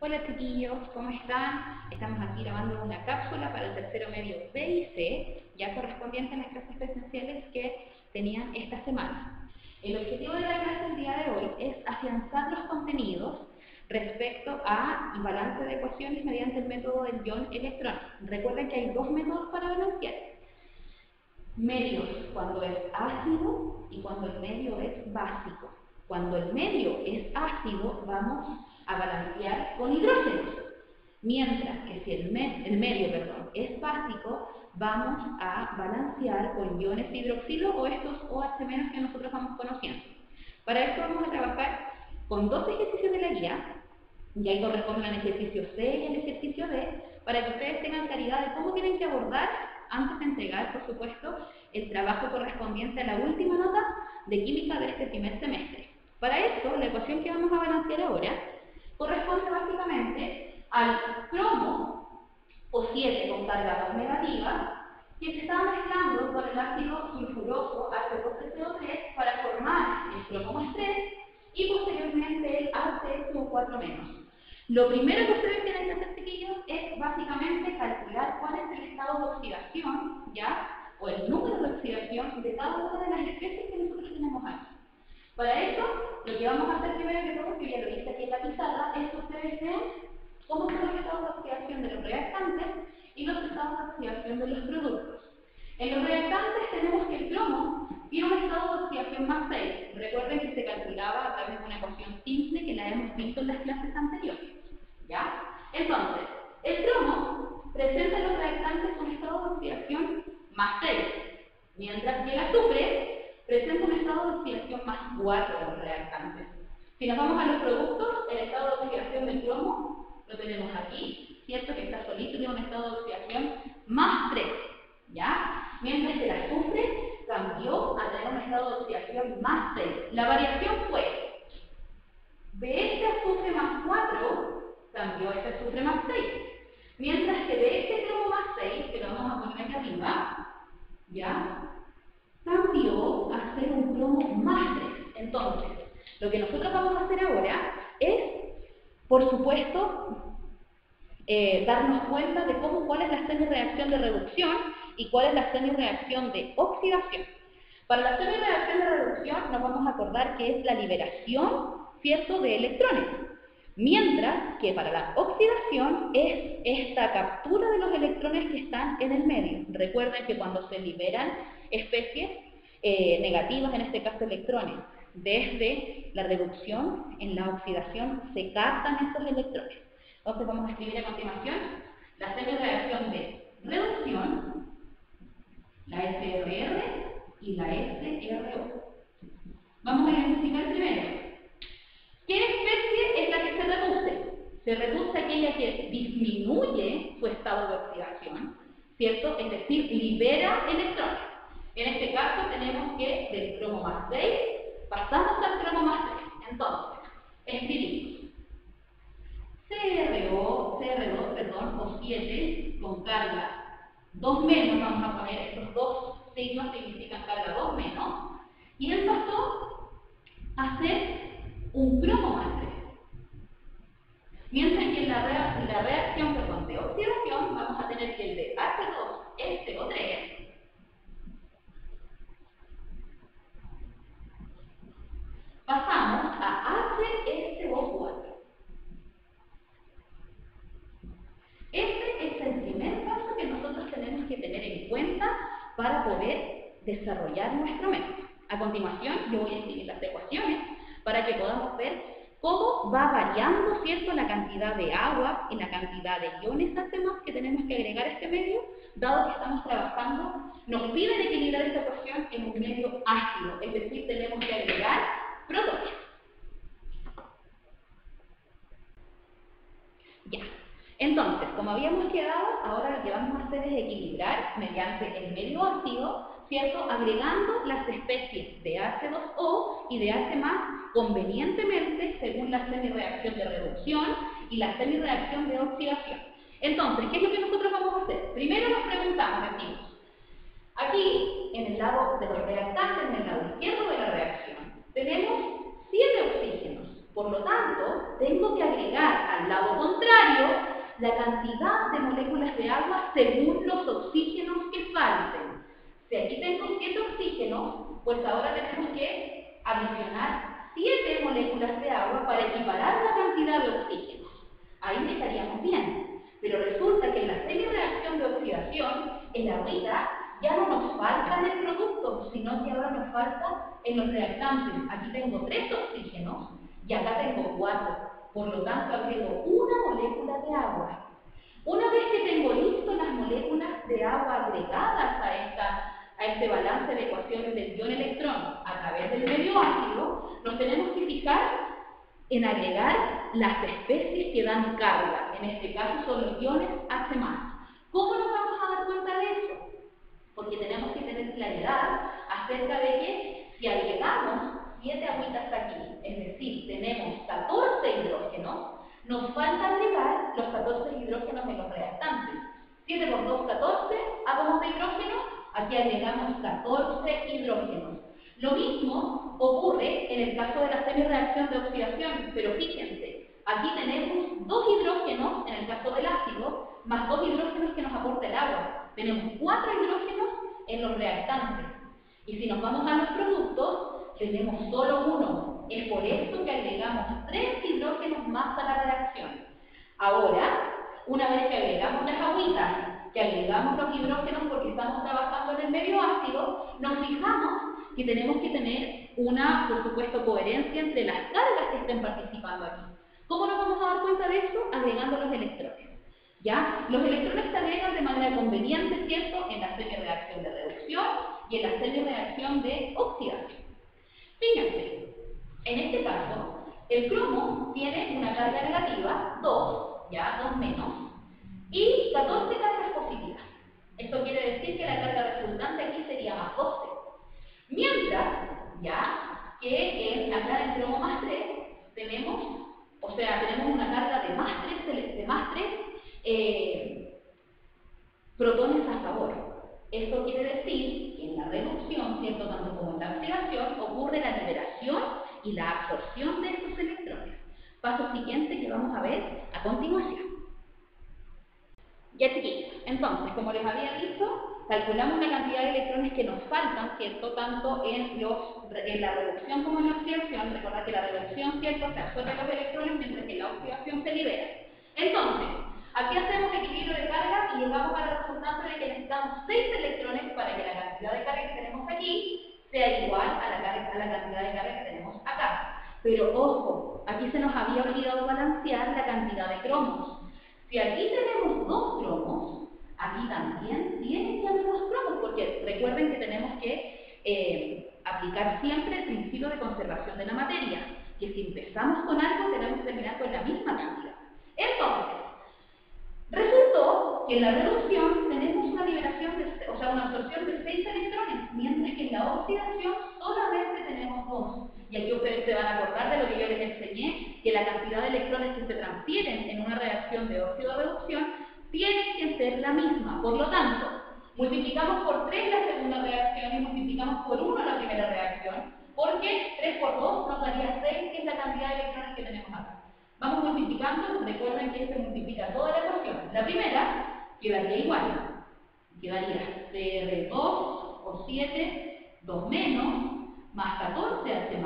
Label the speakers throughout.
Speaker 1: Hola chiquillos, ¿cómo están? Estamos aquí grabando una cápsula para el tercero medio B y C, ya correspondiente a las clases presenciales que tenían esta semana. El objetivo de la clase el día de hoy es afianzar los contenidos respecto a balance de ecuaciones mediante el método del ion electrónico. Recuerden que hay dos métodos para balancear. Medios cuando es ácido y cuando el medio es básico. Cuando el medio es ácido, vamos a balancear con hidrógenos. Mientras que si el medio es básico, vamos a balancear con iones de hidroxilo o estos OH- que nosotros vamos conociendo. Para esto vamos a trabajar con dos ejercicios de la guía, y ahí corresponden al ejercicio C y al ejercicio D, para que ustedes tengan claridad de cómo tienen que abordar, antes de entregar, por supuesto, el trabajo correspondiente a la última nota de química de este primer semestre. Para esto, la ecuación que vamos a balancear ahora corresponde básicamente al cromo o 7 con carga 2 negativa que se está mezclando con el ácido sulfuroso H2SO3 para formar el cromo más 3 y posteriormente el HSO4-. Lo primero que ustedes tienen que hacer, chiquillos, es básicamente calcular cuál es el estado de oxidación, ¿ya? O el número de oxidación de cada una de las especies que nosotros tenemos aquí. Para eso, lo que vamos a hacer primero que todo, que ya lo hice aquí en la pizarra, es que ustedes vean cómo son los estados de oxidación de los reactantes y los estados de oxidación de los productos. En los reactantes tenemos que el cromo tiene un estado de oxidación más 6. Recuerden que se calculaba a través de una ecuación simple que la hemos visto en las clases anteriores. ¿Ya? Entonces, el cromo presenta en los reactantes un estado de oxidación más 6, mientras que el azufre presenta un estado de oxidación más 4 en los reactantes. Si nos vamos a los productos, el estado de oxidación del cromo lo tenemos aquí, ¿cierto? Que está solito, tiene un estado de oxidación más 3, ¿ya? Mientras que el azufre cambió a tener un estado de oxidación más 6. La variación fue de este azufre más 4 cambió a este azufre más 6. Mientras que de este cromo más 6, que lo vamos a poner aquí arriba, ¿ya? Cambió a ser un cromo más 3. Entonces, lo que nosotros vamos a hacer ahora es, por supuesto, darnos cuenta de cuál es la semireacción de reducción y cuál es la semireacción de oxidación. Para la semireacción de reducción nos vamos a acordar que es la liberación, ¿cierto?, de electrones. Mientras que para la oxidación es esta captura de los electrones que están en el medio. Recuerden que cuando se liberan especies negativas, en este caso electrones, desde la reducción, en la oxidación se captan estos electrones. Entonces vamos a escribir a continuación la semireacción de reducción, la SRR y la SRO. Vamos a identificar primero. ¿Qué especie es la que se reduce? Se reduce aquella que disminuye su estado de oxidación, ¿cierto? Es decir, libera electrones. En este caso tenemos que del cromo más 6 pasamos al cromo más 3. Entonces, escribimos CR2, o 7 con carga 2 menos, vamos a poner estos dos signos que significan carga 2 menos, y él pasó a ser un cromo más 3. Mientras que en la reacción de oxidación vamos a tener que el de H2SO3 pasamos a HSO4. Este es el primer paso que nosotros tenemos que tener en cuenta para poder desarrollar nuestro método. A continuación, yo voy a escribir las ecuaciones para que podamos ver cómo va variando, ¿cierto?, la cantidad de agua y la cantidad de iones H+ que tenemos que agregar a este medio, dado que estamos trabajando, nos piden equilibrar esta ecuación en un medio ácido, es decir, tenemos que agregar protones. Ya. Entonces, como habíamos quedado, ahora lo que vamos a hacer es equilibrar mediante el medio ácido, ¿cierto?, agregando las especies de H2O y de H+ convenientemente según la semireacción de reducción y la semireacción de oxidación. Entonces, ¿qué es lo que nosotros vamos a hacer? Primero nos preguntamos, decimos, aquí, en el lado de los reactantes, en el lado izquierdo de la reacción, tenemos 7 oxígenos. Por lo tanto, tengo que agregar al lado contrario la cantidad de moléculas de agua según los oxígenos que falten. Si aquí tengo 7 oxígenos, pues ahora tenemos que adicionar 7 moléculas de agua para equiparar la cantidad de oxígenos. Ahí estaríamos bien. Pero resulta que en la semireacción de oxidación, el agüita ya no nos falta en el producto, sino que ahora nos falta en los reactantes. Aquí tengo 3 oxígenos y acá tengo 4. Por lo tanto, agrego una molécula de agua. Una vez que tengo listo las moléculas de agua agregadas a este balance de ecuaciones del ion electrón a través del medio ácido, nos tenemos que fijar en agregar las especies que dan carga. En este caso son los iones H+. ¿Cómo nos vamos a dar cuenta de eso? Porque tenemos que tener claridad acerca de que si agregamos 7 agüitas aquí, es decir, tenemos 14 hidrógenos, nos falta agregar los 14 hidrógenos en los reactantes. 7 por 2, 14, átomos de hidrógeno, aquí agregamos 14 hidrógenos. Lo mismo ocurre en el caso de la semireacción de oxidación, pero fíjense, aquí tenemos 2 hidrógenos en el caso del ácido, más 2 hidrógenos que nos aporta el agua. Tenemos 4 hidrógenos en los reactantes. Y si nos vamos a los productos, tenemos solo 1. Es por esto que agregamos 3 hidrógenos más a la reacción. Ahora, una vez que agregamos las agüitas, que agregamos los hidrógenos porque estamos trabajando en el medio ácido, nos fijamos que tenemos que tener una, por supuesto, coherencia entre las cargas que estén participando aquí. ¿Cómo nos vamos a dar cuenta de esto? Agregando los electrones. ¿Ya? Los electrones se agregan de manera conveniente, ¿cierto?, en la semireacción de reducción y en la semireacción de oxidación. Fíjense, en este caso, el cromo tiene una carga negativa, 2, ya, 2 menos, y 14 cargas positivas. Esto quiere decir que la carga resultante aquí sería más 12. Mientras, ya, que acá en el cromo más 3 tenemos, tenemos una carga de más 3 protones a favor. Esto quiere decir que en la reducción, ¿cierto?, tanto como en la oxidación, ocurre la liberación y la absorción de estos electrones. Paso siguiente que vamos a ver a continuación. Ya chiquillos, entonces, como les había dicho, calculamos la cantidad de electrones que nos faltan, ¿cierto?, tanto en la reducción como en la oxidación. Recordad que la reducción, ¿cierto?, se absorbe los electrones, mientras que la oxidación se libera. Entonces, aquí hacemos equilibrio de carga y llegamos a la resultante de que necesitamos 6 electrones para que la cantidad de carga que tenemos aquí sea igual a la cantidad de carga que tenemos acá. Pero ojo, aquí se nos había olvidado balancear la cantidad de cromos. Si aquí tenemos 2 cromos, aquí también tienen que haber 2 cromos, porque recuerden que tenemos que aplicar siempre el principio de conservación de la materia, que si empezamos con algo tenemos que terminar con la misma cantidad. Entonces, resultó que en la reducción tenemos una una absorción de 6 electrones, mientras que en la oxidación solamente tenemos 2. Y aquí ustedes se van a acordar de lo que yo les enseñé, que la cantidad de electrones que se transfieren en una reacción de óxido-reducción tiene que ser la misma. Por lo tanto, multiplicamos por 3 la segunda reacción y multiplicamos por 1 la primera reacción, porque 3 por 2 nos daría 6, que es la cantidad de electrones que tenemos acá. Vamos multiplicando, recuerden que se multiplica toda la ecuación. La primera quedaría igual. Quedaría CR2 por 7, 2 menos, más 14H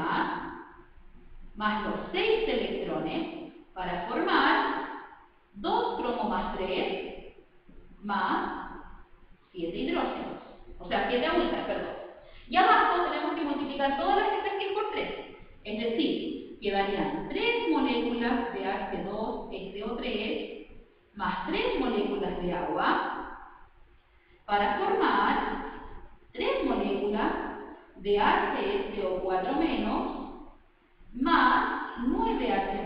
Speaker 1: más los 6 electrones, para formar 2 cromo más 3, más 7 hidrógenos. O sea, 7 agüitas, perdón. Y abajo tenemos que multiplicar todas las que están aquí por 3. Es decir, quedarían 3 moléculas de H2SO3 más 3 moléculas de agua para formar 3 moléculas de HSO4- más 9H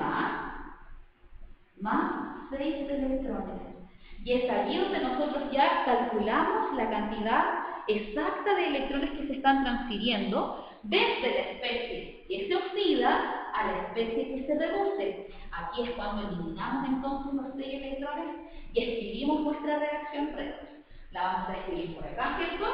Speaker 1: más 6 electrones. Y es allí donde nosotros ya calculamos la cantidad exacta de electrones que se están transfiriendo desde la especie que se oxida a la especie que se reduce. Aquí es cuando eliminamos entonces los 6 electrones y escribimos nuestra reacción redox. La vamos a escribir por acá, ¿cierto?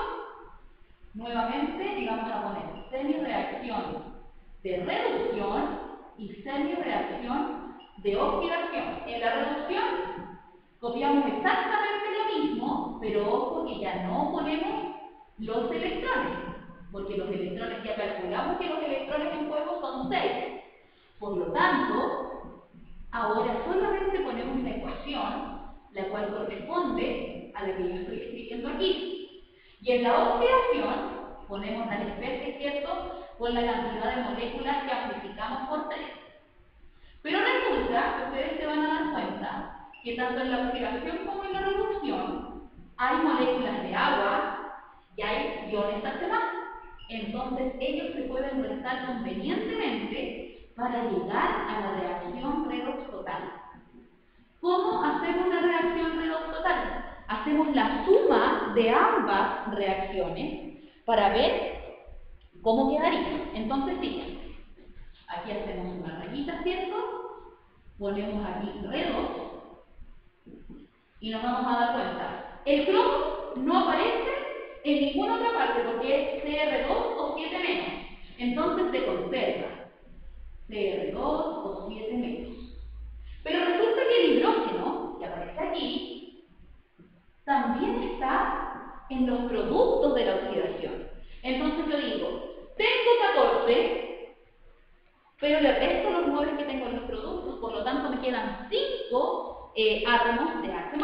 Speaker 1: Nuevamente, y vamos a poner semireacción de reducción y semi-reacción de oxidación. En la reducción copiamos exactamente lo mismo, pero ojo que ya no ponemos los electrones, porque los electrones ya calculamos que los electrones en juego son 6. Por lo tanto, ahora solamente ponemos la ecuación, la cual corresponde a la que yo estoy escribiendo aquí. Y en la oxidación ponemos las especies, ¿cierto?, con la cantidad de moléculas que amplificamos por 3. Pero resulta que ustedes se van a dar cuenta que tanto en la oxidación como en la reducción hay moléculas de agua y hay iones más. Entonces ellos se pueden restar convenientemente para llegar a la reacción redox total. ¿Cómo hacemos la reacción redox total? Hacemos la suma de ambas reacciones para ver cómo quedaría. Entonces, fíjense, aquí hacemos una rayita, ¿cierto? Ponemos aquí redox y nos vamos a dar cuenta. El cromo no aparece en ninguna otra parte porque es CR2 o 7 menos. Entonces se conserva CR2 o 7 menos. Pero resulta que el hidrógeno, que aparece aquí, también está en los productos de la oxidación. Entonces yo digo, tengo 14, pero le resto los 9 que tengo en los productos, por lo tanto me quedan 5 átomos de H+.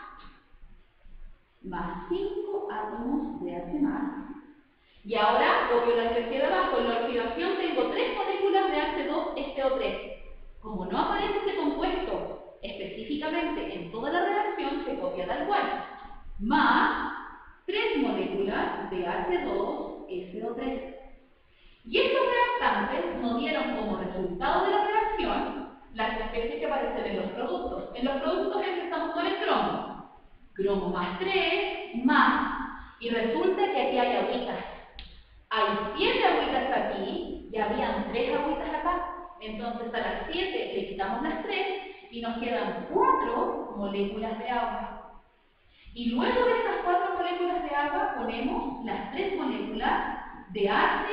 Speaker 1: Más 5 átomos de H+. Y ahora copio la especie de abajo. En la oxidación tengo 3 moléculas de H2SO3. Como no aparece ese compuesto específicamente en toda la reacción, se copia tal cual. Más 3 moléculas de H2SO3. Y estos reactantes nos dieron como resultado de la reacción las especies que aparecen en los productos. En los productos empezamos con el cromo. Cromo más 3, más. Y resulta que aquí hay agüitas. Hay 7 agüitas aquí y habían 3 agüitas acá. Entonces a las 7 le quitamos las 3 y nos quedan 4 moléculas de agua. Y luego de estas 4 moléculas de agua ponemos las 3 moléculas de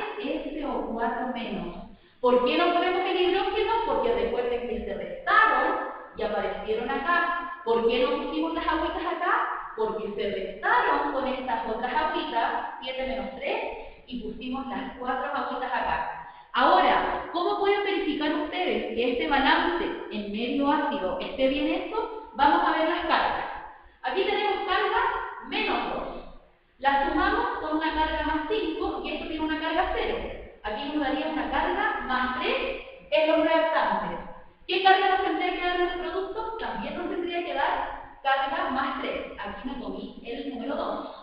Speaker 1: HSO4-. ¿Por qué no ponemos el hidrógeno? Porque recuerden que se restaron y aparecieron acá. ¿Por qué no pusimos las agüitas acá? Porque se restaron con estas otras agüitas, 7 menos 3, y pusimos las 4 agüitas acá. Ahora, ¿cómo pueden verificar ustedes que este balance en medio ácido esté bien hecho? Vamos a ver las cargas. Aquí tenemos carga menos 2. La sumamos con una carga más 5 y esto tiene una carga 0. Aquí nos daría una carga más 3 en los reactantes. ¿Qué carga nos tendría que dar en los productos? También nos tendría que dar carga más 3. Aquí me comí el número 2.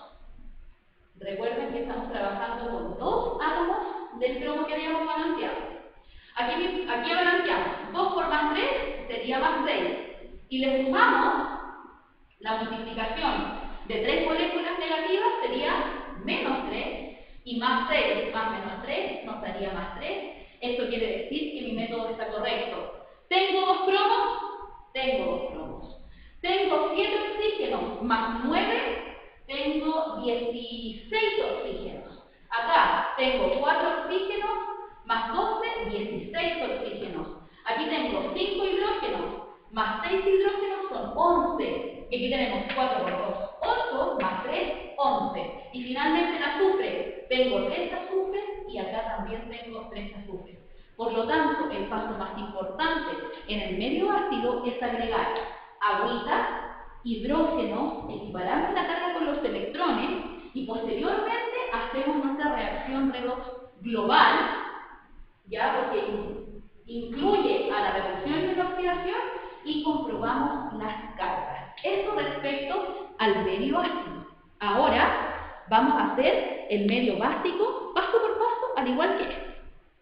Speaker 1: Recuerden que estamos trabajando con 2 átomos del cromo que habíamos balanceado. Aquí balanceamos 2 por más 3 sería más 6. Y le sumamos la multiplicación de 3 moléculas negativas sería menos 3. Y más 6 más menos 3 nos daría más 3. Esto quiere decir que mi método está correcto. ¿Tengo 2 cromos? Tengo 2 cromos. ¿Tengo 7 oxígenos más 9? Tengo 16 oxígenos. Acá tengo 4 oxígenos más 12, 16 oxígenos. Aquí tengo 5 hidrógenos más 6 hidrógenos son 11. Y aquí tenemos 4 por 2, 8 más 3, 11. Y finalmente el azufre. Tengo 3 azufres y acá también tengo 3 azufres. Por lo tanto, el paso más importante en el medio ácido es agregar agüita, hidrógeno, equiparamos la carga con los electrones y posteriormente hacemos nuestra reacción redox global, ya porque incluye a la reducción y la oxidación y comprobamos las cargas. Esto respecto al medio ácido. Ahora vamos a hacer el medio básico paso por paso, al igual que este.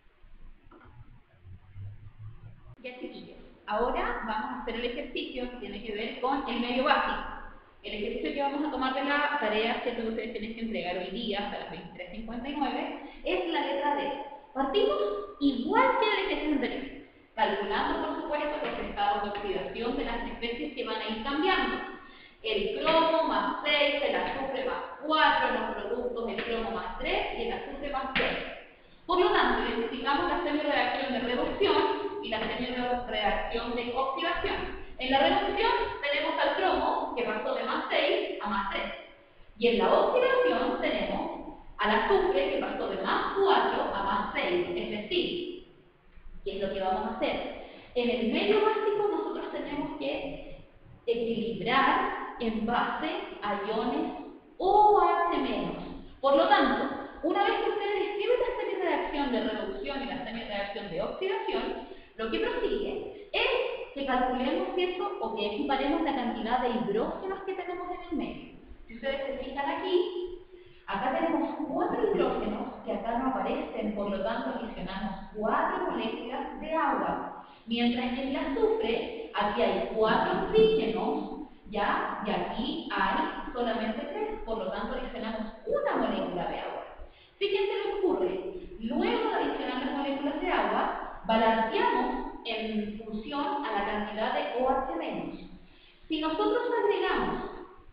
Speaker 1: Ya, chiquillos, ahora vamos a hacer el ejercicio que tiene que ver con el medio básico. El ejercicio que vamos a tomar de la tarea que ustedes tienen que entregar hoy día hasta las 23:59 es la letra D. Partimos igual que el ejercicio anterior, calculando por supuesto los estados de oxidación de las especies que van a ir cambiando. El cromo más 6, el azufre más 4, los productos el cromo más 3 y el azufre más 6. Por lo tanto, identificamos la semi-reacción de reducción y la semi-reacción de oxidación. En la reducción tenemos al cromo, que pasó de +6 a +3. Y en la oxidación tenemos al azufre, que pasó de +4 a +6. Es decir, ¿qué es lo que vamos a hacer? En el medio básico nosotros tenemos que equilibrar en base a iones OH-. Por lo tanto, una vez que ustedes escriben la semi-reacción de reducción y la semi-reacción de oxidación, lo que prosigue es que calculemos, ¿cierto?, o que equiparemos la cantidad de hidrógenos que tenemos en el medio. Si ustedes se fijan aquí, acá tenemos 4 hidrógenos que acá no aparecen, por lo tanto adicionamos 4 moléculas de agua. Mientras que en el azufre, aquí hay 4 oxígenos, ¿ya? Y aquí hay solamente 3, por lo tanto adicionamos una molécula de agua. Fíjense lo que ocurre. Luego de adicionar las moléculas de agua, balanceamos en función a la cantidad de OH-. Si nosotros agregamos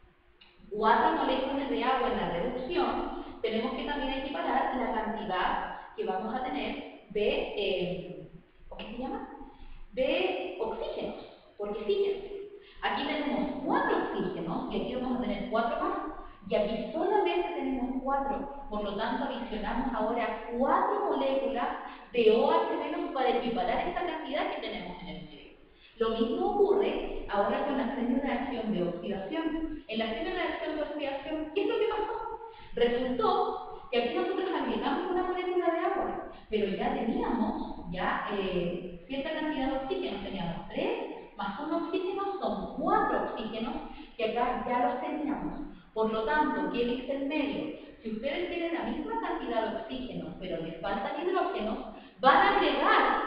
Speaker 1: 4 moléculas de agua en la reducción, tenemos que también equiparar la cantidad que vamos a tener de, ¿cómo se llama?, de oxígenos. Porque fíjense, aquí tenemos 4 oxígenos y aquí vamos a tener 4 más, y aquí solamente tenemos 4, por lo tanto adicionamos ahora 4 moléculas de OH- para equiparar esta cantidad que tenemos en el medio. Lo mismo ocurre ahora con la semi-reacción de oxidación. En la semi-reacción de oxidación, ¿qué es lo que pasó? Resultó que aquí nosotros agregamos una molécula de agua, pero ya teníamos cierta cantidad de oxígenos, teníamos 3 más 1 oxígeno, son 4 oxígenos que acá ya los teníamos. Por lo tanto, ¿qué dice el medio? Si ustedes tienen la misma cantidad de oxígenos, pero les faltan hidrógenos, van a agregar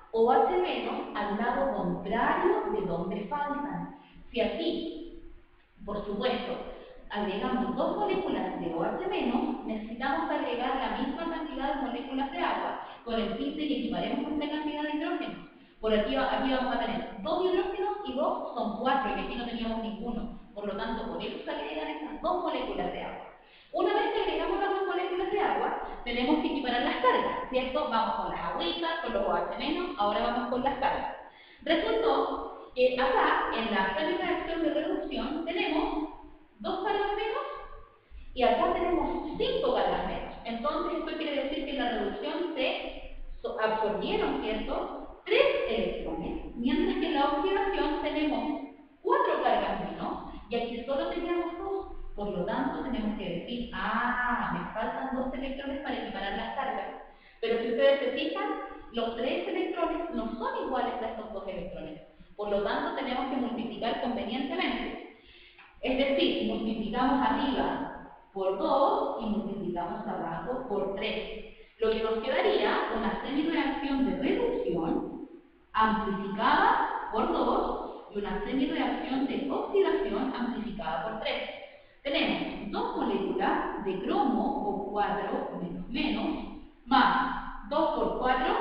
Speaker 1: OH- al lado contrario de donde faltan. Si aquí, por supuesto, agregamos 2 moléculas de OH-, necesitamos agregar la misma cantidad de moléculas de agua con el fin de que equiparemos esta cantidad de hidrógenos. Por aquí vamos a tener 2 hidrógenos y 2 son 4, y aquí no teníamos ninguno. Por lo tanto, por eso se agregan estas 2 moléculas de agua. Una vez que agregamos las 2 moléculas de agua, tenemos que equiparar las cargas, ¿cierto? Vamos con las agüitas, con los OH-, ahora vamos con las cargas. Resultó que acá, en la semi-reacción de reducción, tenemos 2 cargas menos y acá tenemos 5 cargas menos. Entonces, esto quiere decir que en la reducción se absorbieron, ¿cierto?, 3 electrones, mientras que en la oxidación tenemos 4 cargas menos y aquí solo teníamos 2. Por lo tanto, tenemos que decir, me faltan 2 electrones para equiparar las cargas. Pero si ustedes se fijan, los 3 electrones no son iguales a estos 2 electrones. Por lo tanto, tenemos que multiplicar convenientemente. Es decir, multiplicamos arriba por 2 y multiplicamos abajo por 3. Lo que nos quedaría una semi-reacción de reducción amplificada por 2 y una semi-reacción de oxidación amplificada por 3. Tenemos 2 moléculas de cromo o 4 menos, más 2 por 4,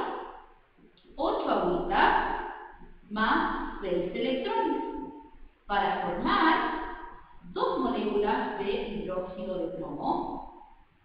Speaker 1: 8 agüitas, más 6 electrones, para formar 2 moléculas de hidróxido de cromo,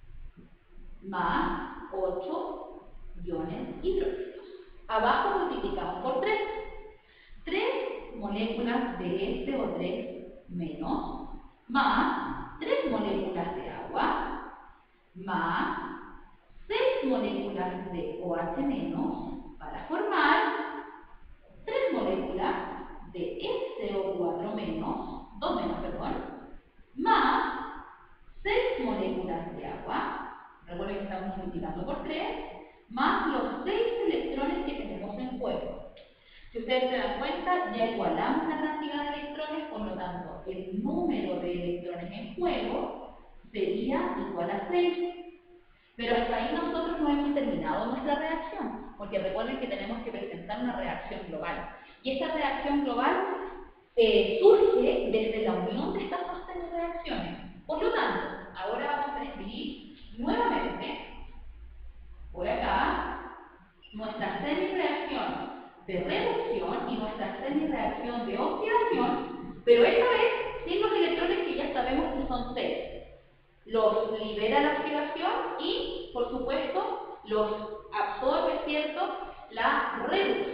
Speaker 1: más 8 iones hidróxidos. Abajo multiplicamos por 3. 3 moléculas de SO3 menos, más 3 moléculas de agua, más 6 moléculas de OH- para formar 3 moléculas de SO4-, 2 menos, perdón, más 6 moléculas de agua, recuerden que estamos multiplicando por 3, más los 6 electrones que tenemos en juego. Si ustedes se dan cuenta, ya igualamos la cantidad de electrones, por lo tanto, el número de electrones en juego sería igual a 6. Pero hasta ahí nosotros no hemos terminado nuestra reacción, porque recuerden que tenemos que presentar una reacción global. Y esta reacción global surge desde la unión de estas 2 semi-reacciones. Por lo tanto, ahora vamos a escribir nuevamente, por acá, nuestra semi-reacción de reducción y nuestra semi-reacción de oxidación, pero esta vez sin los electrones que ya sabemos que son 6. Los libera la oxidación y, por supuesto, los absorbe, ¿cierto?, la reducción. En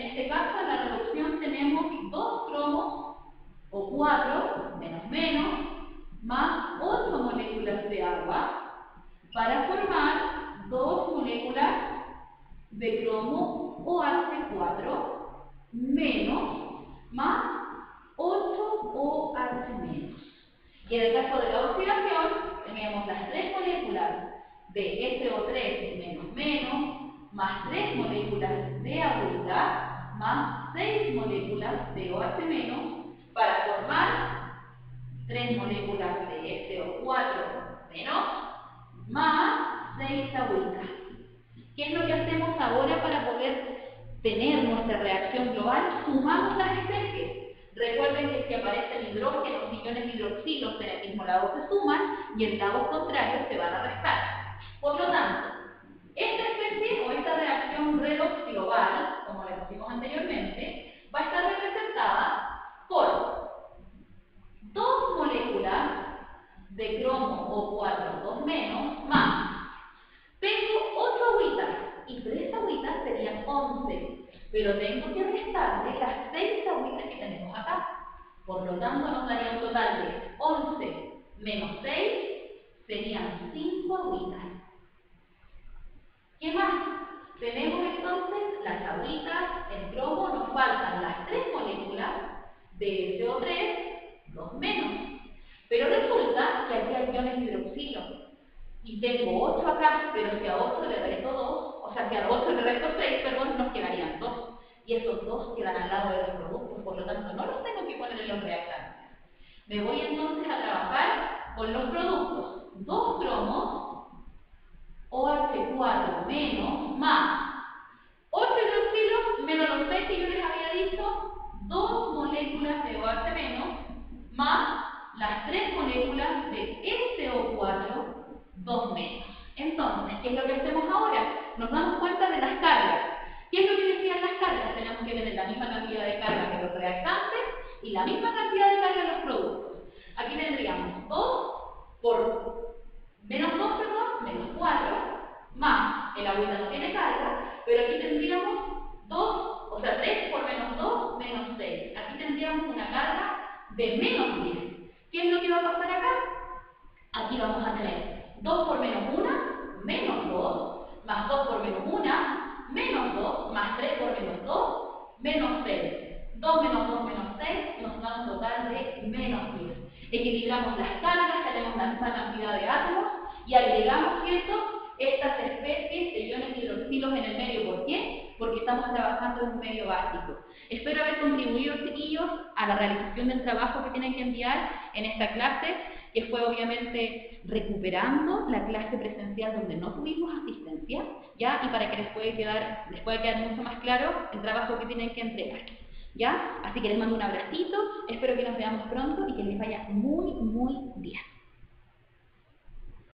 Speaker 1: En este caso, en la reducción tenemos 2 cromos o 4, menos menos, más 8 moléculas de agua para formar 2 moléculas de cromo OH4 menos más 8 OH menos. Y en el caso de la oxidación, tenemos las 3 moléculas de SO3 menos menos, más 3 moléculas de agüita, más 6 moléculas de OH menos, para formar 3 moléculas de SO4 menos, más 6 agüitas. ¿Qué es lo que hacemos ahora para poder tener nuestra reacción global? Sumamos las especies. Recuerden que si aparecen hidrógenos y iones hidroxilos en el mismo lado se suman y en lados contrarios se van a restar. Por lo tanto, esta especie o esta reacción redox global, como le pusimos anteriormente, va a estar representada por 2 moléculas de cromo O4 2 menos más. Tengo 8 agüitas y 3 agüitas serían 11. Pero tengo que restarle las 6 agüitas que tenemos acá. Por lo tanto, nos daría un total de 11 menos 6, serían 5 agüitas. ¿Qué más? Tenemos entonces las agüitas, el cromo, nos faltan las 3 moléculas de SO3, 2 menos. Pero resulta que aquí hay iones hidroxilo. Y tengo 8 acá, pero si a 8 le resto 2, o sea, si a 8 le resto 6, perdón, nos quedarían 2. Y esos 2 quedan al lado de los productos, por lo tanto, no los tengo que poner en los reactantes. Me voy entonces a trabajar con los productos. 2 cromos, OH4 menos, más 8 hidroxilos, menos los 6 que yo les había dicho, 2 moléculas de OH menos, más las 3 moléculas de SO4, 2 menos. Entonces, ¿qué es lo que hacemos ahora? Nos damos cuenta de las cargas. ¿Qué es lo que decían las cargas? Tenemos que tener la misma cantidad de carga que los reactantes y la misma cantidad de carga en los productos. Aquí tendríamos 2 por menos 2, perdón, menos 4, más el agüita no tiene carga, pero aquí tendríamos 2, o sea, 3 por menos 2, menos 6. Aquí tendríamos una carga de menos 10. ¿Qué es lo que va a pasar acá? Aquí vamos a tener 2 por menos 1, menos 2, más 2 por menos 1, menos 2, más 3 por menos 2, menos 6. 2 menos 2 menos 6 nos da un total de menos 10. Equilibramos las cargas, tenemos la misma cantidad de átomos y agregamos estas especies de iones hidroxilos en el medio. ¿Por qué? Porque estamos trabajando en un medio básico. Espero haber contribuido, chiquillos, a la realización del trabajo que tienen que enviar en esta clase, que fue obviamente recuperando la clase presencial donde no tuvimos asistencia, ¿ya? Y para que les pueda quedar mucho más claro el trabajo que tienen que entregar, ¿ya? Así que les mando un abracito, espero que nos veamos pronto y que les vaya muy, muy bien.